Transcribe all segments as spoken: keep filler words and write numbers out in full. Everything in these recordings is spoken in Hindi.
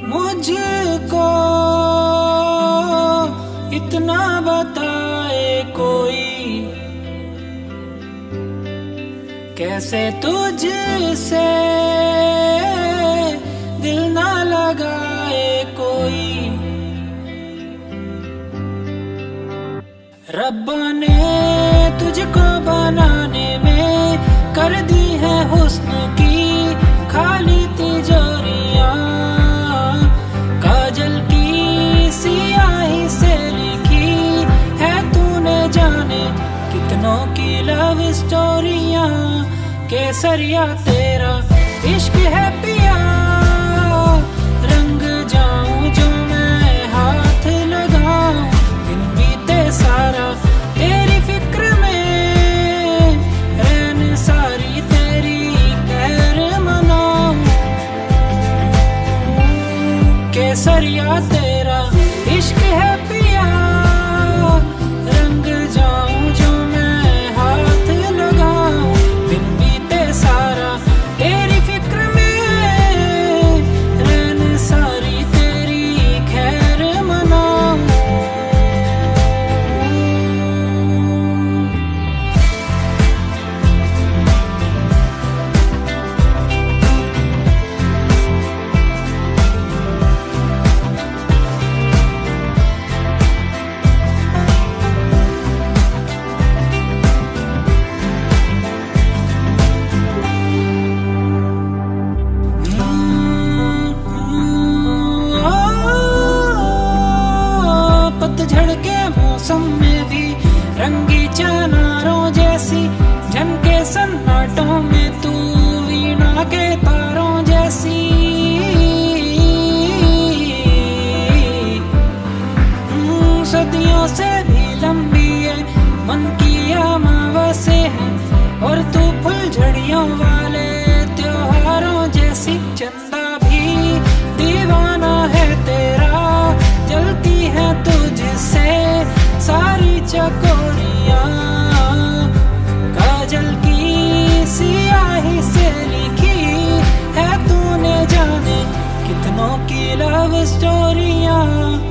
मुझको इतना बताए कोई, कैसे तुझसे दिल ना लगाए कोई। रब्बा ने तुझको बनाने में कर दी है हुस्न की खाली तिजोरियां, काजल की सियाही से लिखी है तूने जाने कितनों की लव स्टोरियां। केसरिया तेरा इश्क है पिया, रंग जाऊं जो मैं हाथ लगाऊं, दिन बीते सारा तेरी फिक्र में, रैन सारी तेरी खैर मनाऊं। केसरिया तेरा इश्क है पिया, रंग जाऊं जो मैं हाथ लगाऊं, दिन बीते सारा तेरी फिक्र में, रैन सारी तेरी खैर मनाऊं। पतझड़ के मौसम में भी रंगी चनारों जैसी, झनके सन्नाटों में तू वीणा के तारों जैसी। सदियों से भी लंबी है मन की अमावस्या है, और तू फुलझड़ियों वाले त्योहारों जैसी। चंदा भी दीवाना है तेरा, जलती है तुझसे सारी चकोरियां, काजल की सियाही से लिखी है तूने जाने कितनों की लव स्टोरियां।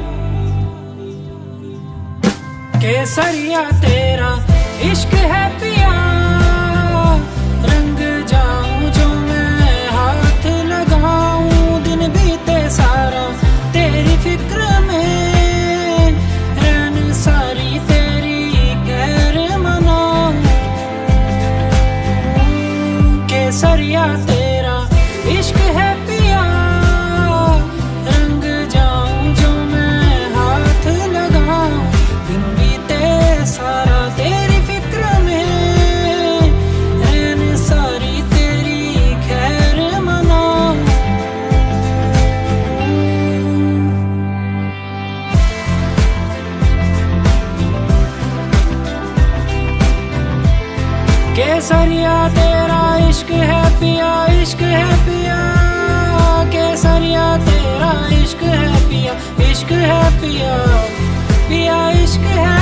केसरिया तेरा इश्क है पिया, रंग जाऊं जो मैं हाथ लगाऊं, दिन बीते सारा तेरी फिक्र में, रैन सारी तेरी खैर मनाऊं। केसरिया तेरा इश्क है पिया, रंग जाऊं जो मैं हाथ लगाऊं, दिन बीते सारा तेरी फिक्र में, रैन सारी तेरी खैर मनाऊं। केसरिया तेरा इश्क है पिया, इश्क है पिया। केसरिया तेरा इश्क है पिया, इश्क है पिया, पिया इश्क है